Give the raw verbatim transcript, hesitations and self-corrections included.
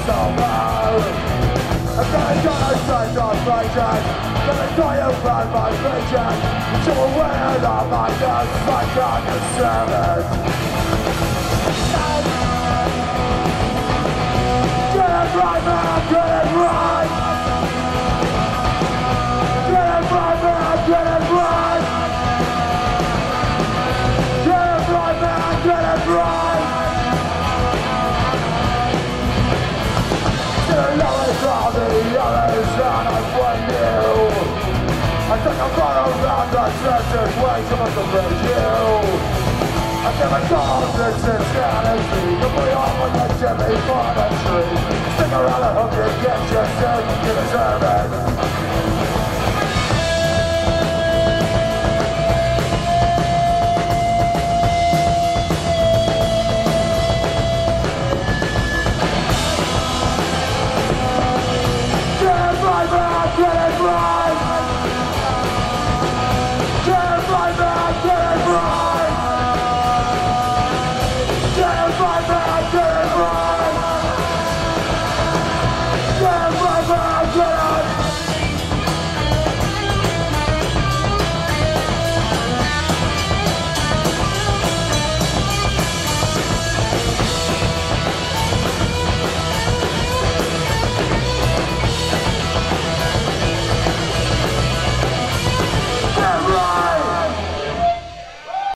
I'm gonna die outside the paycheck. Gonna die around my paycheck. So aware of my guns, my God, you servant. Get it right, man, get it right. Get it right, man, get it right. Get it right, man, get it right. The lowest of the others, and I blame you. I think I'm going around the churches way too much to praise you. I never called this insanity. You put on with the Jimmy for the tree. Stick around and hope you get your shit, you deserve it.